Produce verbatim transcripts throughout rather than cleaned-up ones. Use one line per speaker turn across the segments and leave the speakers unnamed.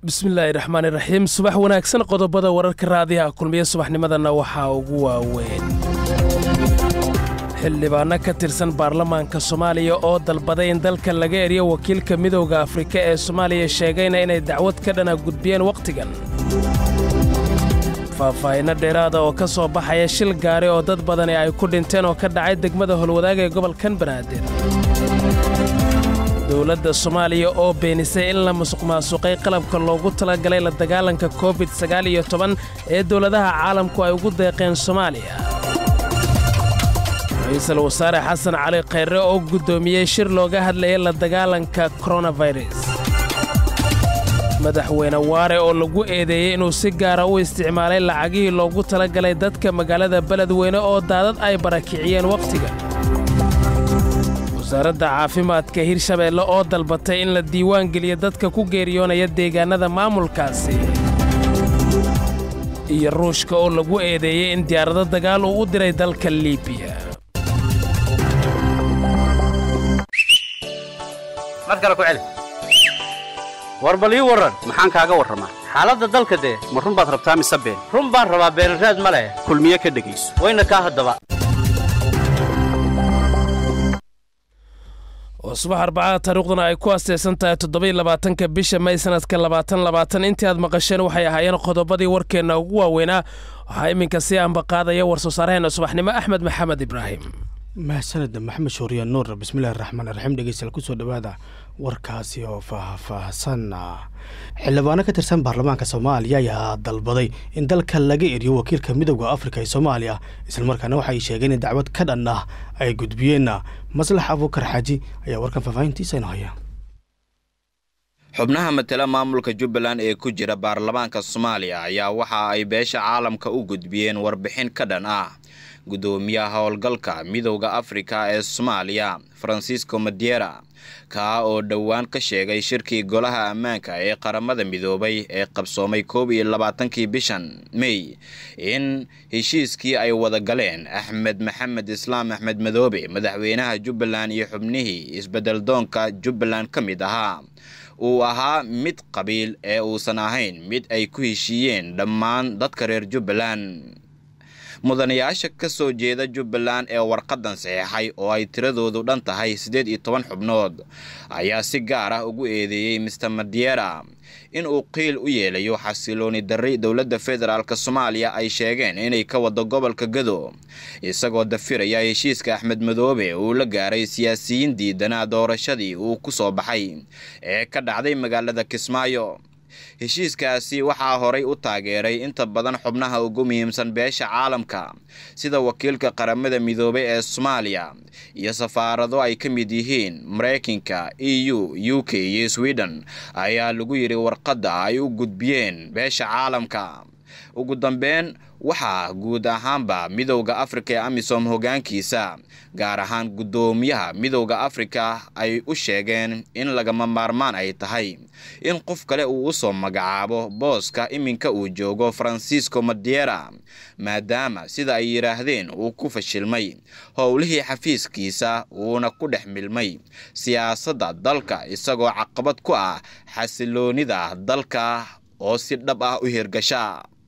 bismillaahi raxmaani raxiim subax wanaagsan qodobada wararka raadiyaha kulmiye subaxnimadana waxaa ugu waaweyn xildhibaano ka tirsan baarlamaanka Soomaaliya oo dalbaday in dalka laga eriyo wakiilka midowga Afrika ee Soomaaliya sheegayna inay dacwad ka dhana gudbiyeen waqtigan faahfaahin dheeraad oo ka soo baxaya shil gaari oo dad badan ay ku dhinteen oo ka dhacay degmada Holwadaag ee gobolka Banaadir dawladda Soomaaliya oo beenisay in la musuqmaasuqay qalabka loogu talagalay la dagaalanka covid sagaal iyo toban ee dawladaha caalamku ay ugu deeqeen Soomaaliya ra'iisul wasaare Xasan Cali Khayre oo gudoomiyay shir looga hadlayay la dagaalanka coronavirus madaxweyne waare oo lagu eedeeyay inuu si gaar ah u isticmaalay lacagihii loogu talagalay dadka magaalada Beledweyne oo daadad ay barakiciyeen waqtiga wasaaradda caafimaadka Hirshabeelle oo dalbatay in la diiwaan geliyo dadka ku geeriyoonaya deegaanada maamulkaasi iyo Ruushka oo lagu eedeeyay in diyaarado dagaal uu u diray dalka Liibiya
madkala ku celi warbali waran maxaan kaaga waramaa xaaladda dalka de ma run baad rabtaa mise been run baan rabaa beerraad ma leh kulmiye ka dhageyso wayna ka hadaba
subax arbacada taariikhduna ay ku asteesan tahay toddoba iyo labaatanka bisha May sanadka labaatan labaatan intii aad maqasheen waxay ahaayeen qodobadii warkeena ugu waaweynaa waxa iminka si aan baqaadaya war soo saaraheena subaxnimo Axmed Maxamed Ibraahim
mahsanada Maxamed Shooriya Nuur bismillaahir rahmaanir rahiim dhageysal ku soo dhawaada warkaasi oo faahfaahsan xildhibaano ka tirsan baarlamaanka Soomaaliya ayaa dalbaday in dalka laga eriyo wakiilka midowga Afrika ee Soomaaliya isla markaana waxay sheegeen in dacwad ka dhan ah ay gudbiyeen Maslax Abuukar Xaaji ayaa warkan faahfaahintiisa inoo haya
xubnaha matala maamulka Jubbaland ee ku jira baarlamaanka Soomaaliya ayaa waxa ay beesha caalamka u gudbiyeen warbixin ka dhan ah gudoomiyaha howlgalka midowga Afrika ee Soomaaliya Francisco Madiera ka oo dhawaan ka sheegay shirkii golaha ammaanka ee qaramada midoobay ee qabsoomay koob iyo labaatankii bishan May in heshiiskii ay wada galeen Axmed Maxamed Islaam Axmed Madoobe madaxweynaha Jubbaland iyo xubnihii isbedel doonka Jubbaland ka mid ahaa uu ahaa mid qabiil ee uusan ahayn mid ay ku heshiiyeen dhammaan dadka reer Jubbaland mudanayaasha ka soo jeeda Jubbaland ee warqadan saxeexay oo ay tiradoodu dhan tahay siddeed iyo toban xubnood ayaa si gaar ah ugu eedeeyay mister Madiera in uu qiil u yeelayo xasilooni darri dawladda federaalka Soomaaliya ay sheegeen inay ka wado gobolka Gado isagoo dafiraya heshiiska Axmed Madoobe uu la gaaray siyaasiyiin diidanaa doorashadii uu ku soo baxay ee ka dhacday magaalada Kismaayo heshiiskaasi waxaa horay u taageeray inta badan xubnaha ugu muhiimsan beesha caalamka sida wakiilka qaramada midoobay ee Soomaaliya iyo safaarado ay ka mid yihiin Mareykanka E U U K iyo Sweden ayaa lagu yiri warqadda ay u gudbiyeen beesha caalamka ugu dambeyn waxaa guud ahaanba midowga Afrika ee AMISOM hogaankiisa gaar ahaan gudoomiyaha midowga Afrika ay u sheegeen in lagama maarmaan ay tahay in qof kale uu u soo magacaabo booska iminka uu joogo Francisco Madiera maadaama sida ay yiraahdeen uu ku fashilmay howlihii xafiiskiisa uuna ku dhex milmay siyaasadda dalka isagoo caqabad ku ah xasiloonida dalka oo si dhab ah u hirgasha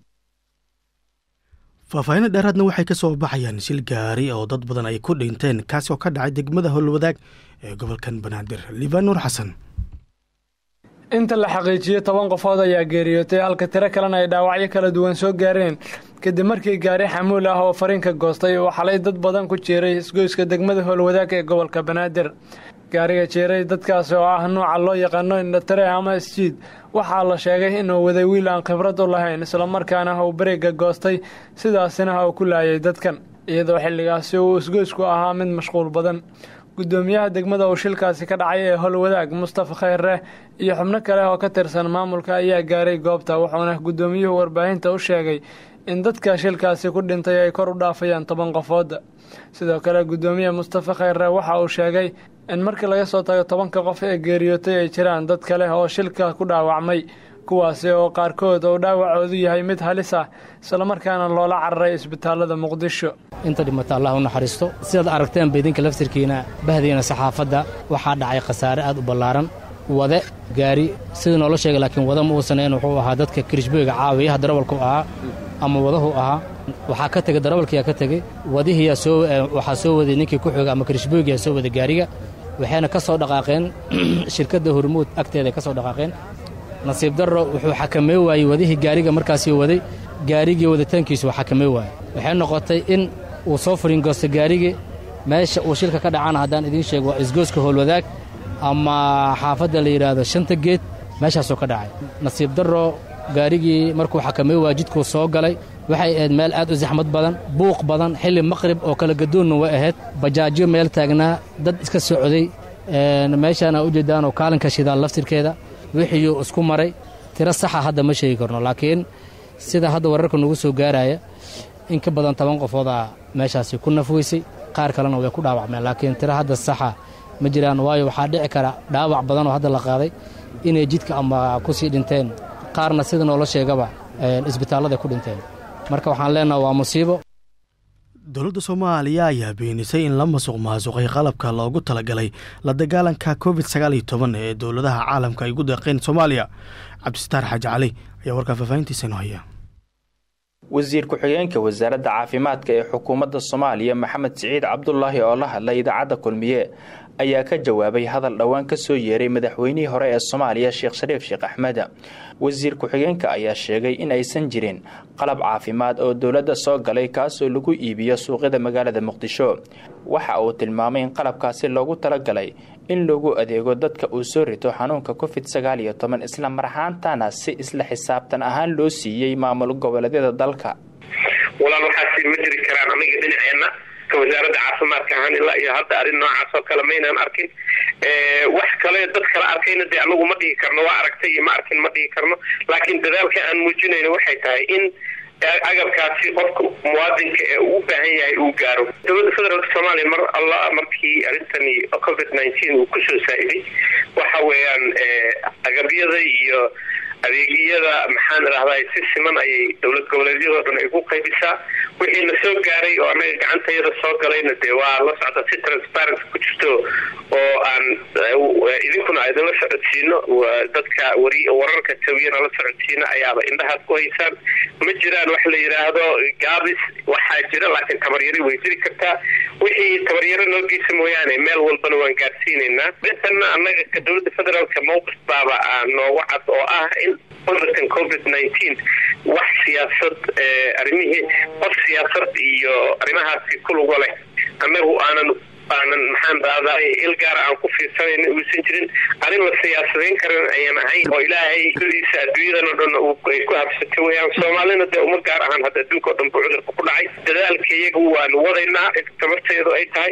faahfaahin dheeraadna waxay ka soo baxayaan shil gaari oo dad badan ay ku dhinteen kaasi oo ka dhacay degmada Holwadaag ee gobolka Banaadir Libanur Xasan
inta la xaqiijiyay toban qofood ayaa geeriyootay halka tiro kalena ay dhaawacyo kala duwan soo gaareen kadib markii gaari xamuul ah oo fariinka goostay oo xalay dad badan ku jeeray isgoyska degmada Holwadaag ee gobolka Banaadir gaariga jeeray dadkaas oo ah nooca loo yaqaan indhatare ama isjiid waxaa la sheegay inuu waday wiil aan khibrad u lahayn isla markaana uu bareega goostay sidaasina uu ku laayay dadkan iyadoo xilligaasi uu isgoysku ahaa mid mashquul badan gudoomiyaha degmada oo shilkaasi ka dhacay ee Holwadaag Mustafa Khayre iyo xubno kale oo ka tirsan maamulka ayaa gaaray goobta wuxuuna gudoomiyuhu warbaahinta u sheegay in dadka shilkaasi ku dhintay ay kor u dhaafayaan toban qofood sidoo kale gudoomiyaha Mustafa Khayre waxa uu sheegay in marka laga soo tago tobanka qof ee geeriyootay ay jiraan dad kale oo shilka ku dhaawacmay kuwaasi oo qaarkood oo dhaawacoodu yahay mid halis ah isla markaana loola cararay isbitaalada Muqdisho
inta dhimata Allah u naxariisto sidaad aragteen beedinka laftirkiina bahdeena saxaafadda waxa dhacay khasaare aad u ballaaran wade gaari sida noola sheegay laakiin wada ma uusan ahayn wuxuu ahaa dadka kirishbooyga caawiyaha darawalku ahaa ama wadahu ahaa waxaa ka tegey darawalkiyaa ka tegey wadihiyaa soo waxaa soo waday ninkii ku xooga ama kirishbooygiyaa soo waday gaariga waxayna ka soo dhaqaaqeen shirkadda hormuud agteeda ka soo dhaqaaqeen nasiib darro wuxuu xakamey waayey wadihii gaariga markaasii waday gaarigii waditaankiisu waa xakamey waayey waxay noqotay in uu soo furingoosto gaarigii meesha uu shilka ka dhacana haddaan idiin sheego waa isgooska howlwadaag ama xaafadda la yidhaahdo shanta geed meeshaasuu ka dhacay nasiib darro gaarigii markuu xakamey waaya jidkuu soo galay waxay ahayd meel aad u zaxmad badan buuq badan xilli maqrib oo kala gadoonna way ahayd bajaajyo meel taagnaa dad iska socday meeshaana u jeedaanoo kaalinka shidaal laftirkeeda wixiiyuu isku maray tiro saxa hadda ma sheegi karno laakiin sida hadda wararka nagu soo gaaraya in ka badan toban qofoodaa meeshaasi ku nafweysay qaar kalena way ku dhaawacmeen laakiin tiro hadda saxa ma jiraan waayo waxaa dhici kara dhaawac badan oo hadda la qaaday inay jidka ama ku sii dhinteen qaarna sida noola sheegaba isbitaalladay ku dhinteen marka waxaan leenaha waa musiibo
dowladda soomaaliya ayaa beenisay in la masuq maasuqay qalabka loogu talagalay la dagaalanka covid sagaal iyo toban ee dowladaha caalamka ay ugu deeqeen soomaaliya cabdisataar xaaji cali ayaa warkaa faahfaahintiisa inoo haya
wasiir ku-xigeenka wasaaradda caafimaadka ee xukuumadda soomaaliya maxamed siciid cabdulaahi oo la hadlay idaacadda kulmiye ayaa ka jawaabay hadal dhowaan ka soo yeeray madaxweynihii hore ee soomaaliya sheekh shariif sheekh axmed wasiir ku-xigeenka ayaa sheegay in aysan jirin qalab caafimaad oo dowladda soo galay kaasoo lagu iibiyo suuqyada magaalada muqdisho waxa uu tilmaamay in qalabkaasi loogu talagalay in lagu adeego dadka uu soo rito xanuunka covid sagaal iyo toban isla mar ahaantaana si isla xisaabtan ahaan loo siiyey maamul goboleedyada dalka
walaal waxaasi ma jiri karaan aniga dhinaceenna ka wasaaradda caafimaadka ahaan ilaa iyo hadda arrin noocaas oo kale maynaan arkin wax kale dad kale arkayna dee anagu ma dhihi karno waa aragtay iyo ma arkin ma dhihi karno laakiin dadaalka aan muujinayno waxay tahay in agabkaasi qofka muwaadinka ee uu u baahan yahay uu gaaro dowladda federaalka soomaaliya mar alla markii arrintani covid nineteen uu kusoo saa'iday waxa weeyaan agabyada iyo adeegyada maxaan idhahdaa si siman ayay dowlad goboleedyadoo dhan ay ku qaybisaa wixii na soo gaaray oo annaga gacantayada soo galayna dee waa la socda si transparency ku jirto oo aan idinkuna idinla socodsiino dadka wari wararka tawiyana la socodsiina ayaaba indhahaad ku haysaan ma jiraan wax la yidhaahdo gaabis waxaa jira laakiin tabaryari way jiri kartaa wixii tabaryaro noo geysa mooyaane meel walbana waan gaarsiinaynaa intana annaga ka dowladda federaalka mowqif baaba noogu cad oo ah in cudurkan covid nineteen wax siyaasad arrimihii qof siyaasad iyo arrimahaasi ku lugo leh annagu aanan aanan maxaan dhahdaa il gaara aan ku fiirsanayna uusan jirin arrin la siyaasadayn karin ayaan ahayn oo ilaahay dadiisa adduunyadan oo dhan ay ku habsatay weyaan soomaalina dee uma gaar ahaan hadda adduunka oo dhan buu cudurka ku dhacay dadaalka iyaga waanu wadaynaa tabarteedu ay tahay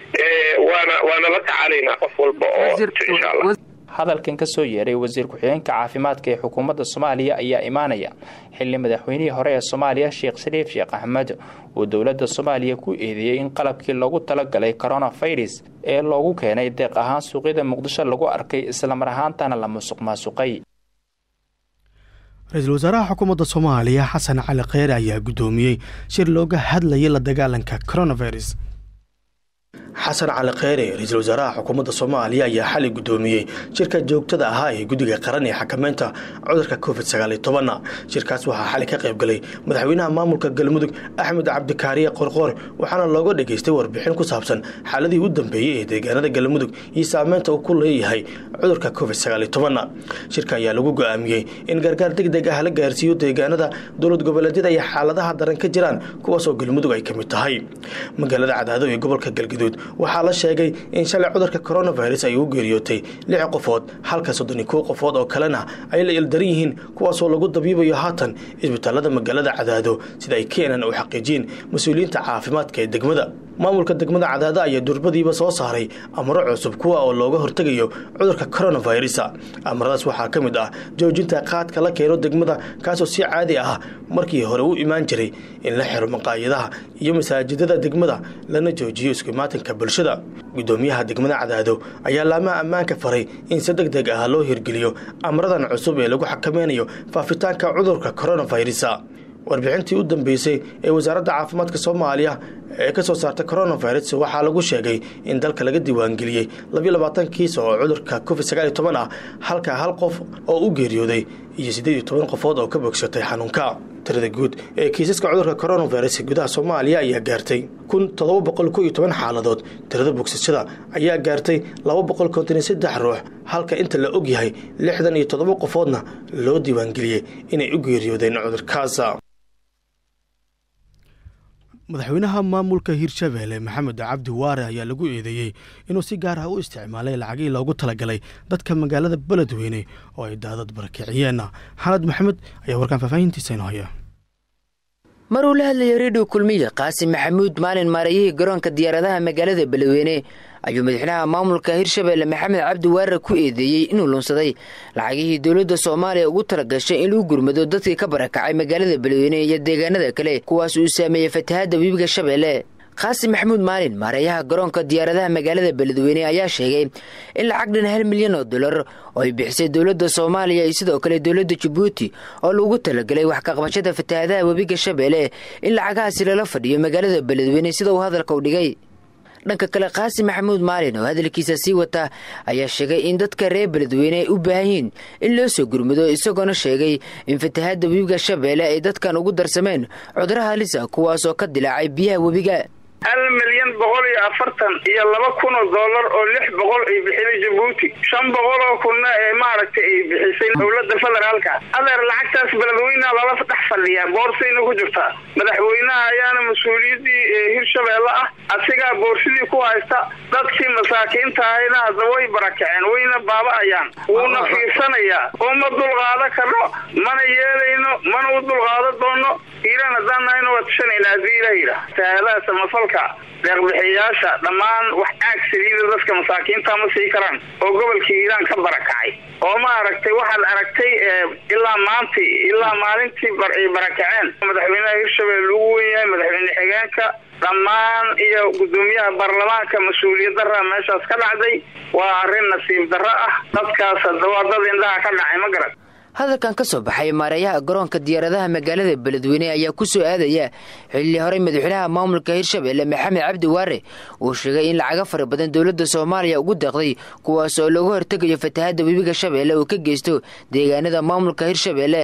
waana waana la tacaalaynaa qof walba oo insha allah
hadalkan ka soo yeeray wasiir ku-xigeenka caafimaadka ee xukuumadda soomaaliya ayaa imaanaya xilli madaxweynihii hore ee soomaaliya sheekh shariif sheekh axmed uu dowladda soomaaliya ku eedeeyey in qalabkii loogu talagalay coronafirus ee loogu keenay deeq ahaan suuqyada muqdisho lagu arkay islamar ahaantana la musuq maasuqay
ra-iisul wasaaraha xukuumadda soomaaliya xasan cali kheyre ayaa guddoomiyey shir looga hadlayay la dagaalanka coronavirus xasan cali kheyre ra-iisul wasaaraha xukuumadda soomaaliya ayaa xali guddoomiyey shirka joogtada ahaa ee guddiga qaran ee xakameynta cudurka covid sagaal iyo toban shirkaas waxaa xali ka qayb galay madaxweynaha maamulka galmudug axmed cabdikaariye qorqoor waxaana looga dhageystay warbixin ku saabsan xaaladii u dambeeyey ee deegaanada galmudug iyo saameynta uu ku leeyahay cudurka covid sagaal iyo toban shirka ayaa lagu go-aamiyey in gargaar deg deg ah la gaarsiiyo deegaanada dowlad goboleedyada iyo xaaladaha daran ka jiraan kuwaasoo galmudug ay ka mid tahay magaalada cadaado ee gobolka galgaduud waxaa la sheegay in shalay cudurka coronavirus ay u geeriyootay lix qofood halka soddon iyo kow qofood oo kalena ay la ildaran yihiin kuwaasoo lagu dabiibayo haatan isbitaalada magaalada cadaado sida ay keenan u xaqiijiyeen mas-uuliyiinta caafimaadka ee degmada maamulka degmada cadaado ayaa durbadiiba soo saaray amaro cusub kuwa oo looga hortegayo cudurka coronavirus amaradaas waxaa ka mid ah joojinta qaadka la keeno degmada kaasoo si caadi ah markii hore u imaan jiray in la xiro maqaayadaha iyo masaajidada degmada lana joojiyo iskumaatinka bulshada gudoomiyaha degmada cadaado ayaa laamaha ammaanka faray in si deg deg ah loo hirgeliyo amaradan cusub ee lagu xakameynayo faafitaanka cudurka coronavirus warbixintii u dambeysay ee wasaaradda caafimaadka Soomaaliya ee ka soo saartay coronavirus waxaa lagu sheegay in dalka laga diiwaangeliyay laba iyo labaatan kiis oo cudurka covid sagaal iyo toban ah halka hal qof oo u geeriyooday iyo siddeed iyo toban qofood oo ka bogsatay xanuunka. tirada guud ee kiisaska cudurka coronavirus gudaha Soomaaliya ayaa gaartay kun toddoba boqol iyo toban xaaladood. tirada bogsashada ayaa gaartay laba boqol konton iyo saddex ruux halka inta la og yahay lixdan iyo toddoba qofoodna loo diiwaangeliyay inay u geeriyoodeen cudurkaas. madaxweynaha maamulka Hirshabelle Maxamed Cabdi Waare ayaa lagu eedeeyay inuu si gaar ah u isticmaalay lacagii loogu talagalay dadka magaalada Beledweyne oo ay daadad barakiciyeen. Xanad Maxamed ayaa warkaan faafahintiisa inoo haya.
maruu la hadlayay Radio Kulmiye Qaasim Maxamuud maalin maarayay garoonka diyaaradaha magaalada Beledweyne ayuu madaxweynaha maamulka Hirshabelle Maxamed Cabdi Waare ku eedeeyay inuu lunsaday lacagihii dawladda Soomaaliya ugu talagashay in lagu gurmado dadkii ka barakacay magaalada Beledweyne iyo deegaanada kale kuwaas uu saameeyay fatahaadda webiga Shabeelle. Qaasim Maxamuud maalin maarayaha garoonka diyaaradaha magaalada Beledweyne ayaa sheegay in lacag dhan hal milyan oo dollar oo ay bixisay dawladda Soomaaliya iyo sidoo kale dawladda Djibouti oo lagu talagalay wax ka qabashada fatahaadaha webiga Shabeelle in lacagahaasi lala fadhiyo magaalada Beledweyne sida uu hadalka u dhigay. dhanka kale Qaasim Maxamuud maalin oo hadalkiisa sii wata ayaa sheegay in dadka reer Beledweyne ay u baahan yihiin in loo soo gurmado isagoo sheegay in fatahaadda webiga Shabeelle ay dadkan ugu darsameen cudurro halis ah kuwaas oo ka dilaacay biyaha webiga.
hal milyan boqol iyo afartan iyo laba kun oo dollar oo lix boqol ay bixisay Djibouti shan boqol oo kun ee maaragtay ay bixisay dawladda federaalka. adeer lacagtaas Beledweyne lala dhex fadhiya boorsayna ku jirta madaxweynaha ayaana mas'uuliyadii Hirshabelle ah asiga boorsidii ku haysta dadkii masaakiinta ahayna way barakaceen wayna baaba'ayaan wuuna fiirsanaya oo ma dulqaada karo mana yeelayno mana u dulqaada doono iirana danayno wadshanayna diilayra taalaas mafalka deeqbixiyaasha dhammaan wax aagsiriida dadka masaakiinta ma sii karaan oo gobolka Hiiraan ka barakacay oo ma aragtay waxaad aragtay ilaa maanta ilaa maalintii barakaceen madaxweynaha Hirshabelle ugu weeyay madaxweyne xigeenka dhammaan iyo gudoomiyaha baarlamaanka mas'uuliyad darra meeshaas ka dhacday waa arrin nasiib darro ah dadkaas dawadada indhaha ka dhacay ma garan.
hadalkan ka soo baxay maarayaha garoonka diyaaradaha magaalada Beledweyne ayaa ku soo aadaya xilli hore madaxweynaha maamulka Hirshabelle Maxamed Cabdi Waare uu sheegay in lacag fara badan dawladda Soomaaliya ugu deeqday kuwaas oo looga hortagayo fatahaadda webiga Shabeelle oo ka geysto deegaanada maamulka Hirshabelle.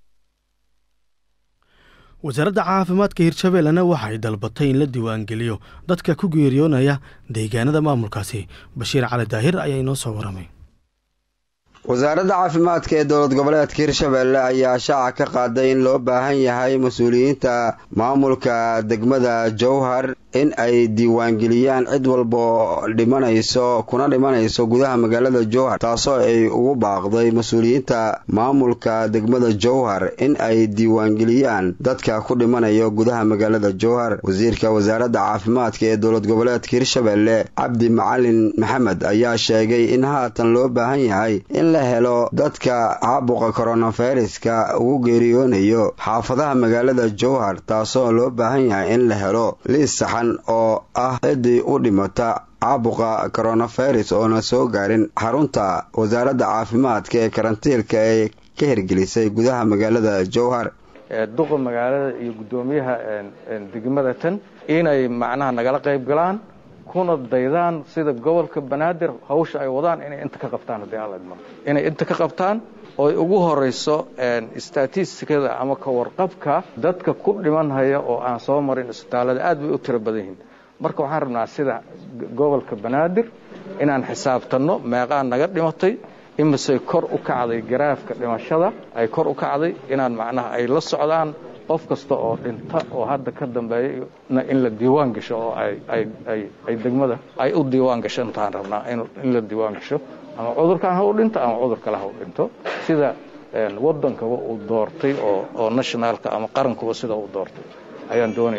wasaaradda caafimaadka Hirshabelle waxay dalbatay in la diiwaangeliyo dadka ku geeriyoonaya deegaanada maamulkaasi. Bashiir Cali Daahir ayaa inoo soo waramay.
wasaaradda caafimaadka ee dowlad goboleedka Hirshabelle ayaa shaaca ka qaaday in loo baahan yahay mas'uuliyiinta maamulka degmada Jowhar in ay diiwaangeliyaan cid walba dhimanayso kuna dhimanayso gudaha magaalada Jowhar taasoo ay ugu baaqday mas'uuliyiinta maamulka degmada Jowhar in ay diiwaangeliyaan dadka ku dhimanayo gudaha magaalada Jowhar. wasiirka wasaaradda caafimaadka ee dowlad goboleedka Hirshabelle Cabdi Macalin Maxamed ayaa sheegay in haatan loo baahan yahay in la helo dadka caabuqa coronavirus-ka ugu geeriyoonayo xaafadaha magaalada Jowhar taasoo loo baahan yahay in la helo liis saxan oo ah ciddii u dhimata caabuqa coronavirus oo na soo gaarin xarunta wasaaradda caafimaadka ee karantiilka ee ka hirgelisay gudaha magaalada Jowhar.
duqa magaalada iyo gudoomiyaha degmada tan inay macnaha nagala qayb galaan kuna daydaan sida gobolka Banaadir hawsha ay wadaan inay inta ka qabtaan hadii alla idmo inay inta ka qabtaan oo ugu horeyso statistikada ama ka warqabka dadka ku dhimanaya oo aan soo marin isbitaalada aad bay u tiro badan yihiin. marka waxaan rabnaa sida gobolka Banaadir inaan xisaabtano meeqa naga dhimatay imisay kor u kacday garaafka dhimashada ay kor u kacday inaan macnaha ay la socdaan qof kasta oo dhinta oo hadda ka dambeeyay in la diiwaan gasho oo ay ay ay ay degmada ay u diiwaan gashan taan rabnaa in la diiwaan gasho ama cudurkan ha u dhinto ama cudur kale ha u dhinto sida waddanka uu doortay oo oo nationalka ama qarankuba sida uu doortay ayaan doonaynaa.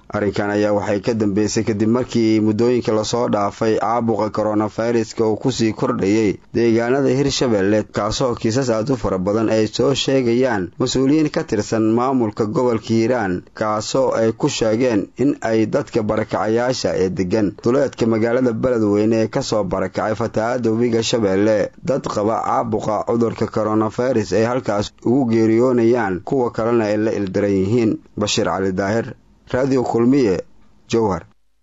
arrinkan ayaa waxay ka dambeysay kadib markii muddooyinka lasoo dhaafay caabuqa koronaviruska uu kusii kordhayay deegaanada hirshabelle kaasoo kiisas aad u fara badan ay soo sheegayaan mas-uuliyiin ka tirsan maamulka gobolka hiiraan kaasoo ay ku sheegeen in ay dadka barakacayaasha ee degan duleedka magaalada beledweyne ee kasoo barakacay fatahaada webiga shabeelle dad qaba caabuqa cudurka koronavirus ay halkaas ugu geeriyoonayaan kuwa kalena ay la ildaran yihiin. Bashiir Cali Daahir, raadiyo kulmiye, Jowhar.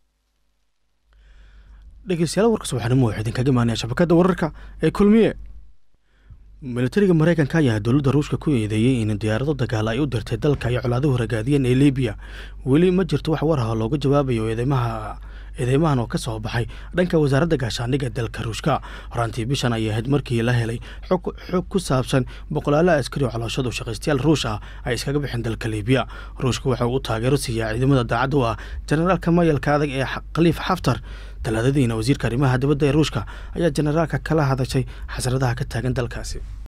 dhegeystayaal warka subaxnimo waxaa idinkaga imaanaya shabakada wararka ee kulmiye. militariga mareykanka ayaa dowladda ruushka ku eedeeyey in diyaarado dagaal ay u dirtay dalka ay colaaduhu ragaadiyeen ee libiya. weli ma jirto wax war ah looga jawaabayo eedeymaha eedeymahan oo ka soo baxay dhanka wasaaradda gaashaandhigga dalka ruushka. horaantii bishan ayay ahayd markii la helay xog xog ku saabsan boqolaalo askari oo calooshadu shaqaystayaal ruush ah ay iskaga bixeen dalka libiya. ruushka waxa uu taageero siiyaa ciidamada daacadda u ah generaalka mayalka adag ee khaliif xaftar. talaadadiina wasiirka arrimaha dibadda ee ruushka ayaa generaalka kala hadashay xasradaha ka taagan dalkaasi.